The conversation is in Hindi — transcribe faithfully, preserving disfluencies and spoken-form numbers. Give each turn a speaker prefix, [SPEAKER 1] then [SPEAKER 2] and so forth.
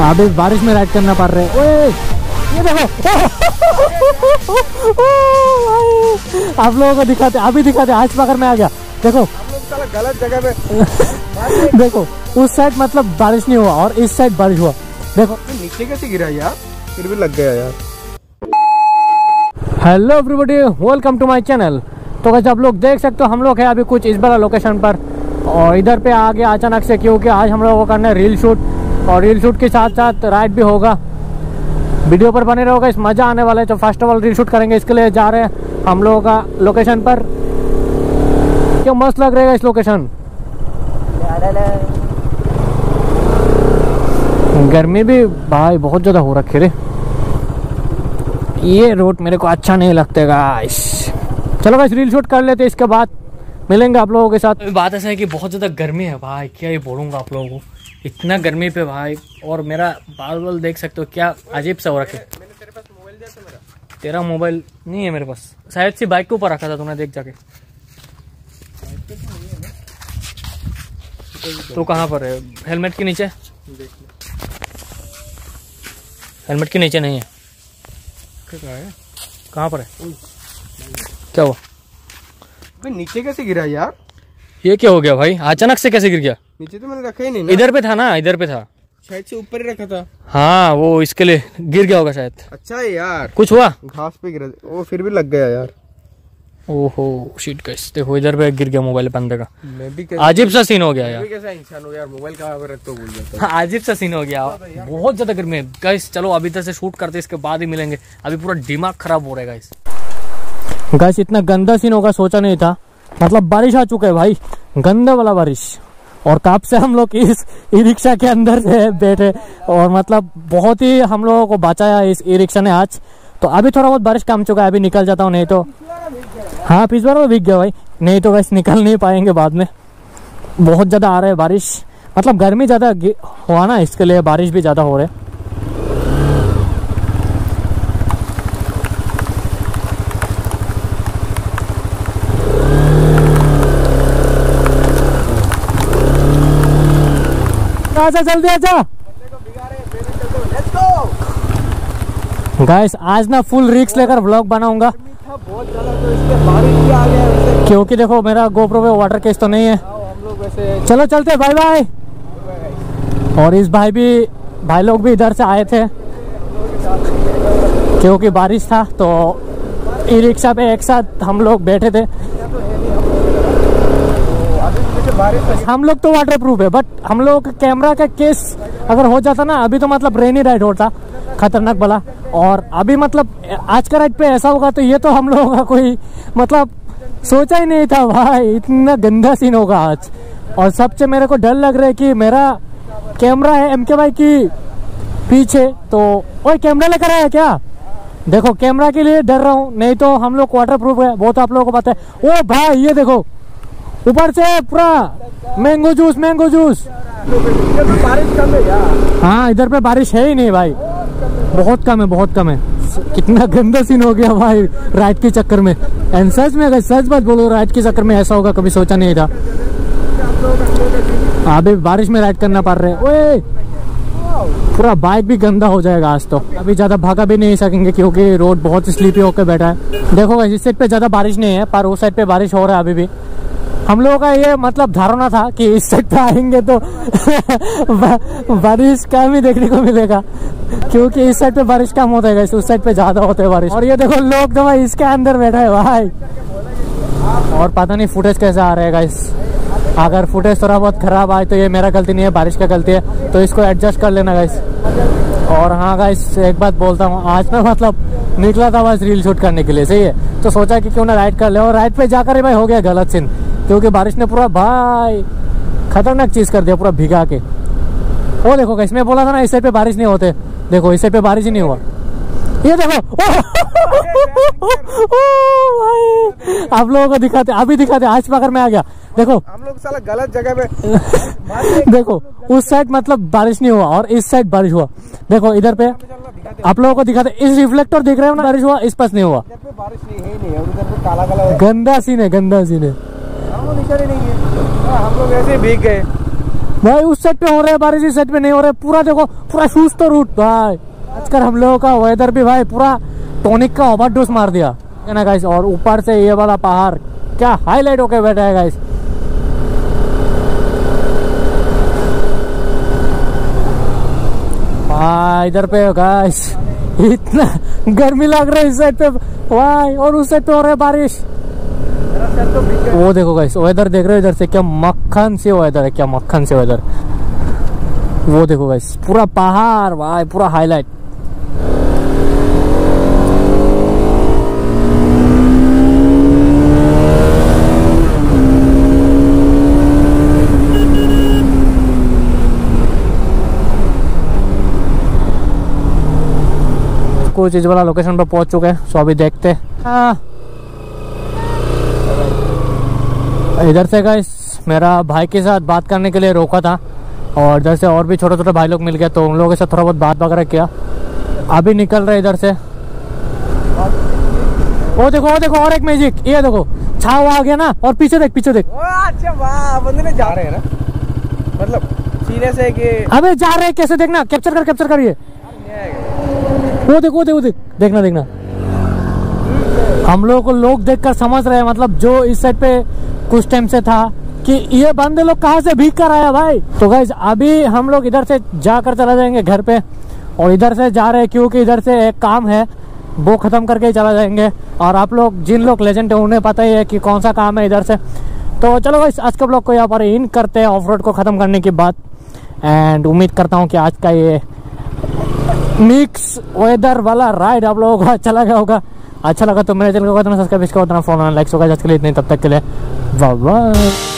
[SPEAKER 1] अभी बारिश में राइड करना पड़ रहा है। ओए ये देखो आप लोगों को दिखाते अभी दिखाते आज पकड़ में आ गया। देखो
[SPEAKER 2] हम लोग साला गलत जगह पे
[SPEAKER 1] देखो उस साइड मतलब बारिश नहीं हुआ और इस साइड बारिश हुआ। देखो
[SPEAKER 2] नीचे कैसे गिरा यार, फिर भी लग गया यार।
[SPEAKER 1] Hello everybody, welcome to my channel. तो कैसे आप लोग देख सकते हो हम लोग हैं अभी कुछ इस वाला लोकेशन पर और इधर पे आ गया अचानक से, क्योंकि आज हम लोगों को करना है रील शूट और रील शूट के साथ साथ राइड भी होगा। वीडियो पर बने रहोगे, इस मज़ा आने वाला है। तो first of all reel shoot करेंगे, इसके लिए जा रहे हैं हम लोगों का लोकेशन पर। क्या मस्त लग रहेगा इस लोकेशन। गर्मी भी भाई बहुत ज़्यादा हो रखी रे, ये रोड मेरे को अच्छा नहीं लगता गाइस। चलो गाइस रील शूट कर लेते, इसके बाद मिलेंगे आप लोगों के साथ। बात ऐसा है कि बहुत ज़्यादा गर्मी है भाई, क्या ये बोलूँगा आप लोगों को, इतना गर्मी पे भाई। और मेरा बाल बाल देख सकते हो क्या अजीब सा हो रखे।
[SPEAKER 2] तेरे पास मोबाइल दिया था मेरा?
[SPEAKER 1] तेरा मोबाइल नहीं है मेरे पास, शायद से बाइक के ऊपर रखा था तूने, देख जाके। तो कहाँ पर है? हेलमेट के नीचे, हेलमेट के नीचे नहीं है। कहाँ पर है? क्या हुआ?
[SPEAKER 2] नीचे कैसे गिरा यार?
[SPEAKER 1] ये क्या हो गया भाई, अचानक से कैसे गिर गया?
[SPEAKER 2] नीचे तो मैंने रखा ही नहीं ना।
[SPEAKER 1] इधर पे था ना, इधर पे था
[SPEAKER 2] शायद से ऊपर ही रखा था।
[SPEAKER 1] हाँ वो इसके लिए गिर गया होगा शायद।
[SPEAKER 2] अच्छा है यार,
[SPEAKER 1] कुछ हुआ?
[SPEAKER 2] घास पे गिरा, वो फिर भी लग गया यार।
[SPEAKER 1] ओहो शिट गाइस, देखो इधर पे गिर गया मोबाइल बंदे का।
[SPEAKER 2] मैं भी
[SPEAKER 1] अजीब सा सीन हो गया यार।
[SPEAKER 2] मैं भी कैसा इंसान हो यार, मोबाइल कहाँ पे रख तो भूल जाता।
[SPEAKER 1] हाँ, अजीब सा सीन हो गया, बहुत ज्यादा गर्मी है गाइस। चलो अभी तक से शूट करते, इसके बाद ही मिलेंगे। अभी पूरा दिमाग खराब हो रहा है गाइस। गाइस इतना गंदा सीन होगा सोचा नहीं था, मतलब बारिश आ चुका है भाई, गंदा वाला बारिश। और कब से हम लोग इस ई रिक्शा के अंदर से बैठे और मतलब बहुत ही हम लोगों को बचाया इस ई रिक्शा ने आज। तो अभी थोड़ा बहुत बारिश कम चुका है, अभी निकल जाता हूँ, नहीं तो हाँ पिछवाड़ा में भीग गया भाई, नहीं तो वैसे निकल नहीं पाएंगे बाद में। बहुत ज़्यादा आ रहा है बारिश, मतलब गर्मी ज़्यादा हुआ ना, इसके लिए बारिश भी ज़्यादा हो रहा है। आजा जल्दी आजा गाइस। आज ना फुल रिस्क लेकर व्लॉग बनाऊंगा
[SPEAKER 2] बहुत ज्यादा, तो इसके बारिश भी आ गया वैसे।
[SPEAKER 1] क्योंकि देखो मेरा गोप्रो पे वाटर केस तो नहीं है।
[SPEAKER 2] हम लोग वैसे
[SPEAKER 1] चलो चलते, बाय बाय। और इस भाई भी भाई लोग भी इधर से आए थे क्योंकि बारिश था, तो ई रिक्शा पे एक साथ हम लोग बैठे थे। हम लोग तो वाटर प्रूफ है, बट हम लोग का कैमरा का केस अगर हो जाता ना, अभी तो मतलब रेनी राइड होता खतरनाक वाला। और अभी मतलब आज का राइड पे ऐसा होगा तो ये तो हम लोगों का कोई मतलब सोचा ही नहीं था भाई, इतना गंदा सीन होगा आज। और सबसे मेरे को डर लग रहा है कि मेरा कैमरा है एम के भाई की पीछे, तो ओए कैमरा लेकर आया क्या? देखो कैमरा के लिए डर रहा हूँ, नहीं तो हम लोग वाटर प्रूफ है, वो तो आप लोगों को पता है। ओ भाई ये देखो ऊपर से पूरा मैंगो जूस, मैंगो जूस।
[SPEAKER 2] बारिश कम है यार।
[SPEAKER 1] हाँ इधर पे बारिश है ही नहीं भाई, बहुत कम है, बहुत कम है। कितना गंदा सीन हो गया भाई राइड के चक्कर में। एंड सच में अगर सच बात बोलो, राइड के चक्कर में ऐसा होगा कभी सोचा नहीं था। अभी बारिश में राइड करना पड़ रहा है। ओए पूरा बाइक भी गंदा हो जाएगा आज तो। अभी ज्यादा भागा भी नहीं सकेंगे क्योंकि रोड बहुत स्लीपी होकर बैठा है। देखो इस साइड पे ज्यादा बारिश नहीं है, पर उस साइड पे बारिश हो रहा है अभी भी। हम लोगों का ये मतलब धारणा था कि इस साइड पे आएंगे तो बारिश कम ही देखने को मिलेगा, क्योंकि इस साइड पे बारिश कम होता है, उस साइड पे ज्यादा होता है बारिश। और ये देखो लोग तो भाई इसके अंदर बैठा है भाई। और पता नहीं फुटेज कैसे आ रहेगा इस, अगर फुटेज थोड़ा बहुत खराब आए तो ये मेरा गलती नहीं है, बारिश का गलती है, तो इसको एडजस्ट कर लेना गाइस। और हाँ गाइस एक बात बोलता हूँ, आज मैं मतलब निकला था बस रील शूट करने के लिए, सही है, तो सोचा कि क्यों ना राइड कर ले। और राइड पे जाकर ही भाई हो गया गलत सीन, क्योंकि बारिश ने पूरा भाई खतरनाक चीज कर दिया, पूरा भिगा के। वो देखो गाइस मैं बोला था ना इस साइड पे बारिश नहीं होते, देखो इस साइड पे बारिश ही नहीं हुआ। ये देखो आप लोगों को दिखाते, अभी दिखाते, आज पकड़ में आ गया। देखो
[SPEAKER 2] हम लोग साला गलत जगह पे
[SPEAKER 1] देखो उस साइड मतलब बारिश नहीं हुआ और इस साइड बारिश हुआ। देखो इधर पे आप लोगों को दिखाते, इस रिफ्लेक्टर दिख रहे हो ना, बारिश हुआ, इस पास नहीं हुआ।
[SPEAKER 2] बारिश नहीं है, नहीं है उधर पे काला काला है।
[SPEAKER 1] गंदा सीन है, गंदा सीन है।
[SPEAKER 2] नहीं है, हम लोग ऐसे भीग गए।
[SPEAKER 1] भाई उस साइड पे हो रहे बारिश, इस साइड पे नहीं हो रहे। पूरा देखो पूरा शूज तो रूट भाई। आजकल हम लोगों का वेदर भी भाई पूरा टॉनिक का ओवरडोज मार दिया है ना गाइस। और ऊपर से ये वाला पहाड़ क्या हाईलाइट होके बैठा है गाइस। हाँ इधर पे गाइस इतना गर्मी लग रहा है इस साइड पे भाई, और उस साइड पे हो रहा है बारिश। वो देखो गाइस वेदर देख रहे हो इधर से, क्या मक्खन से वेदर है, क्या मक्खन से वेदर। वो देखो गाइस पूरा पहाड़ भाई पूरा हाईलाइट। कुछ चीज वाला लोकेशन पर पहुंच चुके हैं, सो अभी देखते हैं। इधर से गाइस मेरा भाई के साथ बात करने के लिए रोका था, और इधर से और भी छोटे छोटे भाई लोग मिल गए, तो उन लोगों के साथ थोड़ा बहुत बात वगैरह किया। अभी निकल रहे इधर से। वो देखो वो देखो और एक मैजिक, ये देखो छाव आ गया ना, और पीछे देख पीछे देख।
[SPEAKER 2] अच्छा वाह, बंदे ने जा रहे हैं ना, मतलब सीने से कि
[SPEAKER 1] अबे जा रहे हैं कैसे, देखना कैप्चर कर कैप्चर करिए। वो देखो देखो देख देखना देखना। हम लोगों को लोग देखकर समझ रहे हैं, मतलब जो इस साइड पे कुछ टाइम से था कि ये बंदे लोग कहाँ से भीग कर आया भाई। तो गाइज अभी हम लोग इधर से जाकर चला जाएंगे घर पे, और इधर से जा रहे हैं क्योंकि इधर से एक काम है वो खत्म करके ही चला जाएंगे। और आप लोग जिन लोग लेजेंड है उन्हें पता ही है कि कौन सा काम है इधर से। तो चलो गाइज आज के ब्लॉग को यहाँ पर इन करते हैं ऑफ रोड को खत्म करने के बाद। एंड उम्मीद करता हूँ कि आज का ये मिक्स वेदर वाला राइड आप लोगों को अच्छा लगा होगा। अच्छा लगा तो मेरे चैनल को सब्सक्राइब इसका उतना फोन लाइक होगा। आज के लिए इतने, तब तक के लिए बाय बाय।